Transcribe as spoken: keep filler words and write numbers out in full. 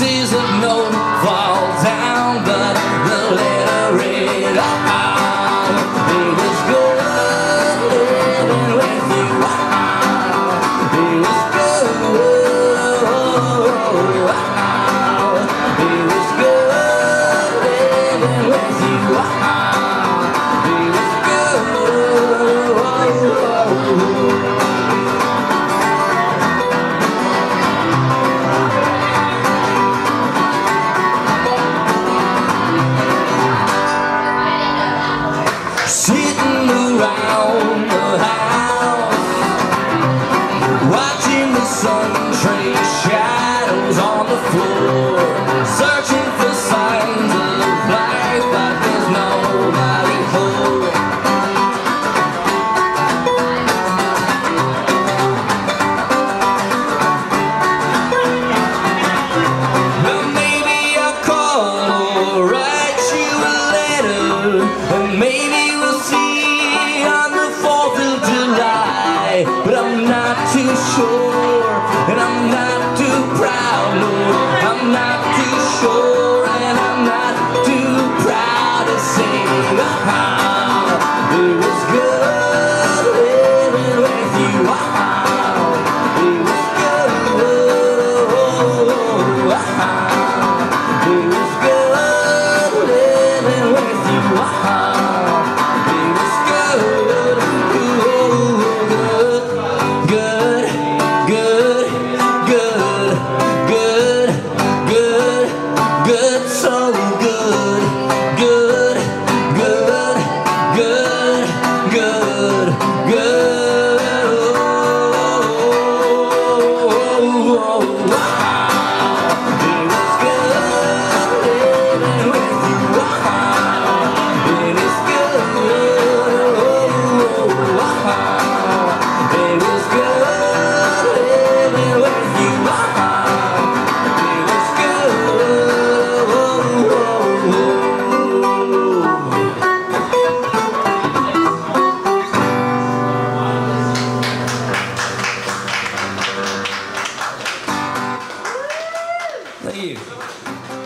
pieces of note fall down, but the letter read, oh, it was good living with you. Oh, it was good. It was good living with you. Oh, it was good. Sitting around the house, watching the sun trace shadows on the floor, searching for signs of life, but there's nobody home. Well, maybe I'll call or write you a letter, and maybe we'll see on the fourth of July, but I'm not too sure, and I'm not too proud, no, I'm not too sure, and I'm not too proud to say, ah, it was good living with you. Ah, it was good. Ah, it was good living with you. Ah, it was good. Good, good, good, good, good, good, so good, good, good, good, good, good. It was good living with you. It is good. It was good living with you. It was good. Thank you.